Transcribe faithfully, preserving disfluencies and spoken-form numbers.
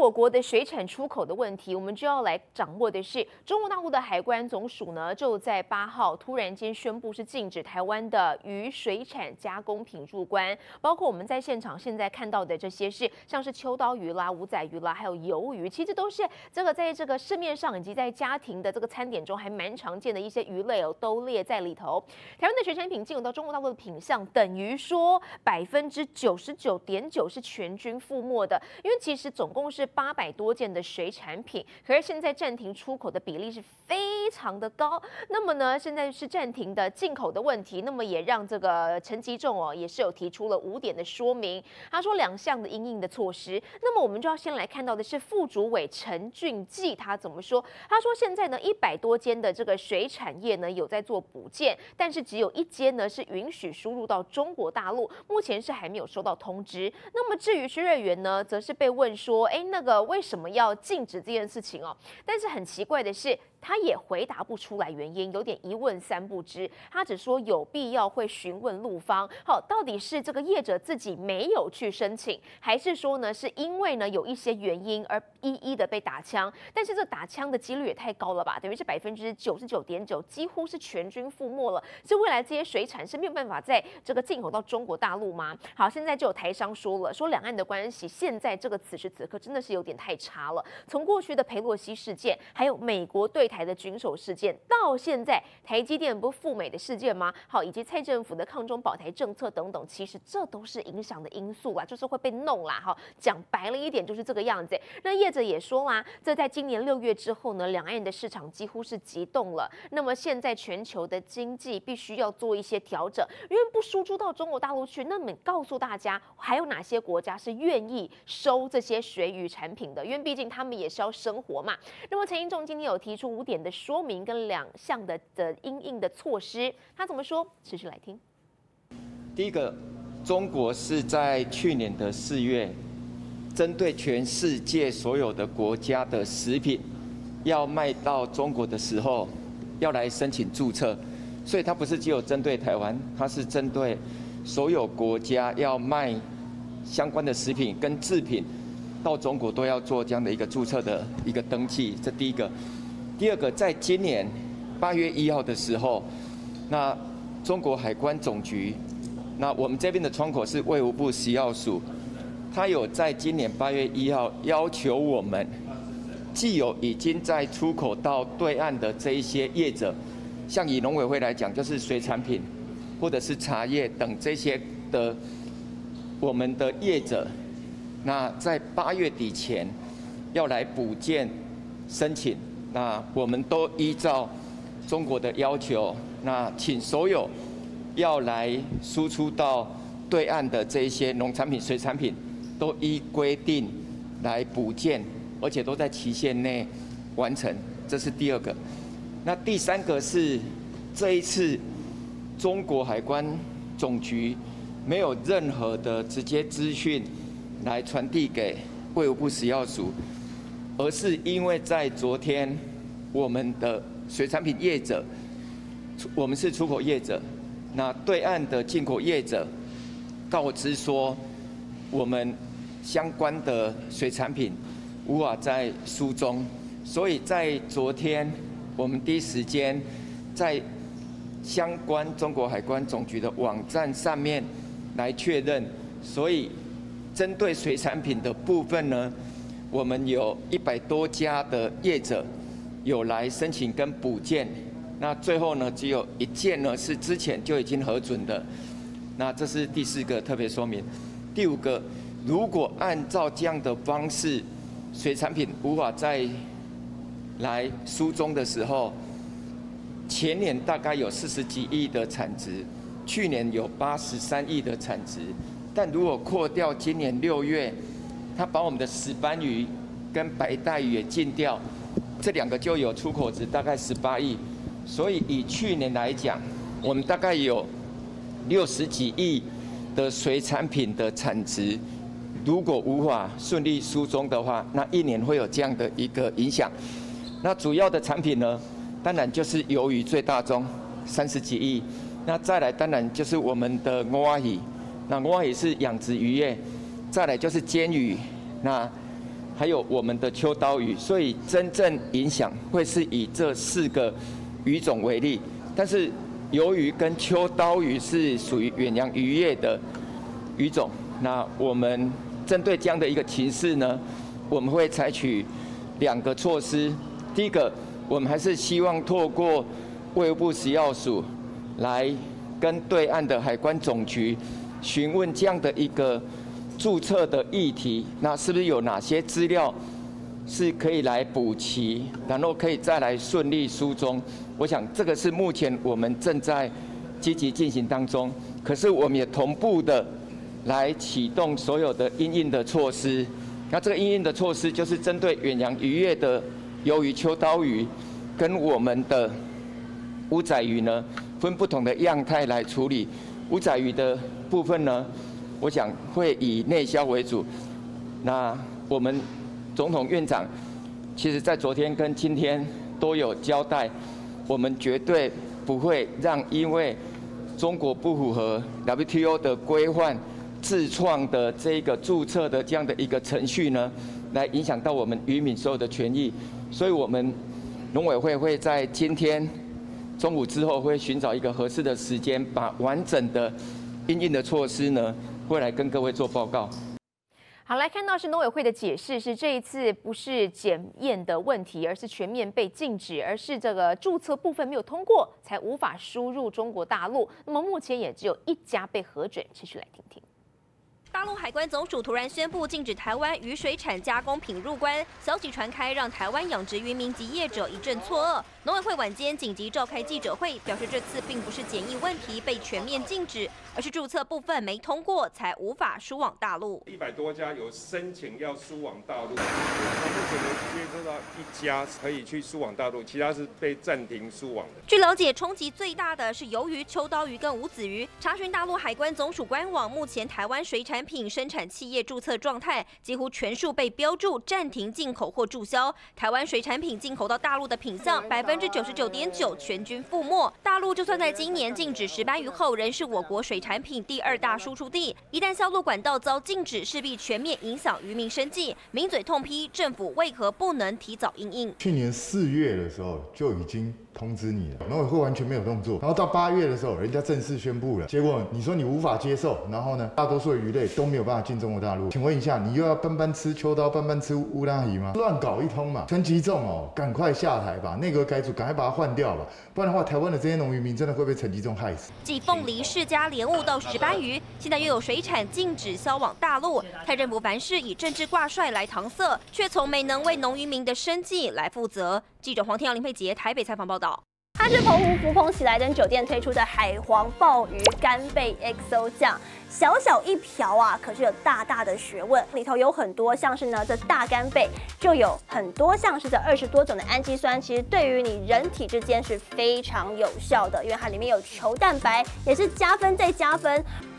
我国的水产出口的问题，我们就要来掌握的是，中国大陆的海关总署呢，就在八号突然间宣布是禁止台湾的鱼水产加工品入关，包括我们在现场现在看到的这些是像是秋刀鱼啦、五仔鱼啦，还有鱿鱼，其实都是这个在这个市面上以及在家庭的这个餐点中还蛮常见的一些鱼类哦，都列在里头。台湾的水产品进入到中国大陆的品项，等于说百分之九十九点九是全军覆没的，因为其实总共是八百多件的水产品，可是现在暂停出口的比例是非常的高。那么呢，现在是暂停的进口的问题，那么也让这个陈吉仲哦，也是有提出了五点的说明。他说两项的因应的措施。那么我们就要先来看到的是副主委陈俊记他怎么说？他说现在呢，一百多间的这个水产业呢有在做补件，但是只有一间呢是允许输入到中国大陆，目前是还没有收到通知。那么至于薛瑞元呢，则是被问说，哎，那个为什么要禁止这件事情哦？但是很奇怪的是，他也回答不出来原因，有点一问三不知。他只说有必要会询问陆方，好，到底是这个业者自己没有去申请，还是说呢是因为呢有一些原因而一一的被打枪？但是这打枪的几率也太高了吧，等于是百分之九十九点九，几乎是全军覆没了。是未来这些水产是没有办法在这个进口到中国大陆吗？好，现在就有台商说了，说两岸的关系现在这个此时此刻真的是有点太差了。从过去的裴洛西事件，还有美国对台的军售事件，到现在台积电不是赴美的事件吗？好，以及蔡政府的抗中保台政策等等，其实这都是影响的因素啦，就是会被弄啦。哈，讲白了一点就是这个样子。那业者也说啦，这在今年六月之后呢，两岸的市场几乎是急冻了。那么现在全球的经济必须要做一些调整，因为不输出到中国大陆去，那么告诉大家还有哪些国家是愿意收这些水鱼产品的？因为毕竟他们也是要生活嘛。那么陈英仲今天有提出五点的说明跟两项的的因应的措施，他怎么说？持续来听。 第一个，中国是在去年的四月，针对全世界所有的国家的食品要卖到中国的时候，要来申请注册，所以它不是只有针对台湾，它是针对所有国家要卖相关的食品跟制品到中国都要做这样的一个注册的一个登记，这第一个。第二个，在今年八月一号的时候，那中国海关总局，那我们这边的窗口是卫福部食药署，它有在今年八月一号要求我们，既有已经在出口到对岸的这一些业者，像以农委会来讲，就是水产品或者是茶叶等这些的我们的业者，那在八月底前要来补件申请。那我们都依照中国的要求，那请所有要来输出到对岸的这一些农产品、水产品，都依规定来补件，而且都在期限内完成。这是第二个。那第三个是这一次中国海关总局没有任何的直接资讯来传递给卫福部食药署。而是因为在昨天，我们的水产品业者，我们是出口业者，那对岸的进口业者告知说，我们相关的水产品无法在输中，所以在昨天，我们第一时间在相关中国海关总局的网站上面来确认，所以针对水产品的部分呢，我们有一百多家的业者有来申请跟补件，那最后呢，只有一件呢是之前就已经核准的。那这是第四个特别说明。第五个，如果按照这样的方式，水产品无法再来输中的时候，前年大概有四十几亿的产值，去年有八十三亿的产值，但如果扣掉今年六月，他把我们的石斑鱼跟白带鱼也禁掉，这两个就有出口值大概十八亿，所以以去年来讲，我们大概有六十几亿的水产品的产值，如果无法顺利输中的话，那一年会有这样的一个影响。那主要的产品呢，当然就是鱿鱼最大宗，三十几亿。那再来当然就是我们的蚵仔鱼，那蚵仔鱼是养殖渔业。再来就是煎鱼，那还有我们的秋刀鱼，所以真正影响会是以这四个鱼种为例。但是鱿鱼跟秋刀鱼是属于远洋渔业的鱼种，那我们针对这样的一个情势呢，我们会采取两个措施。第一个，我们还是希望透过卫福部食药署来跟对岸的海关总局询问这样的一个注册的议题，那是不是有哪些资料是可以来补齐，然后可以再来顺利疏中？我想这个是目前我们正在积极进行当中，可是我们也同步的来启动所有的因应的措施。那这个因应的措施就是针对远洋渔业的鱿鱼、秋刀鱼，跟我们的乌仔鱼呢，分不同的样态来处理。乌仔鱼的部分呢，我想会以内销为主。那我们总统院长其实在昨天跟今天都有交代，我们绝对不会让因为中国不符合 W T O 的规范、自创的这个注册的这样的一个程序呢，来影响到我们渔民所有的权益。所以我们农委会会在今天中午之后会寻找一个合适的时间，把完整的因应的措施呢，会来跟各位做报告。 好，来看到是农委会的解释，是这一次不是检验的问题，而是全面被禁止，而是这个注册部分没有通过，才无法输入中国大陆。那么目前也只有一家被核准，持续来听听。 大陆海关总署突然宣布禁止台湾鱼水产加工品入关，消息传开，让台湾养殖渔民及业者一阵错愕。农委会晚间紧急召开记者会，表示这次并不是检疫问题被全面禁止，而是注册部分没通过，才无法输往大陆。 一百多家有申请要输往大陆，那目前能接收到一家可以去输往大陆，其他是被暂停输往的。 据了解，冲击最大的是鱿鱼、秋刀鱼跟无子鱼。查询大陆海关总署官网，目前台湾水产品生产企业注册状态几乎全数被标注暂停进口或注销。台湾水产品进口到大陆的品项，百分之九十九点九全军覆没。大陆就算在今年禁止石斑鱼后，仍是我国水产品第二大输出地。一旦销路管道遭禁止，势必全面影响渔民生计。名嘴痛批政府为何不能提早因应？ 去年四月的时候就已经通知你了，农委会完全没有动作，然后到八月的时候，人家正式宣布了，结果你说你无法接受，然后呢，大多数的鱼类都没有办法进中国大陆。请问一下，你又要班班吃秋刀，班班吃乌拉鱼吗？乱搞一通嘛！陈吉仲哦，赶快下台吧，内阁改组，赶快把它换掉吧，不然的话，台湾的这些农渔民真的会被陈吉仲害死。 继凤梨、释迦、莲雾到石斑鱼，现在又有水产禁止销往大陆。蔡政府凡事以政治挂帅来搪塞，却从没能为农渔民的生计来负责。记者黄天阳、林佩杰台北采访报道。 它是澎湖福朋喜来登酒店推出的海皇鲍鱼干贝 X O 酱，小小一瓢啊，可是有大大的学问。里头有很多像是呢，这大干贝就有很多像是这二十多种的氨基酸，其实对于你人体之间是非常有效的，因为它里面有球蛋白，也是加分再加分。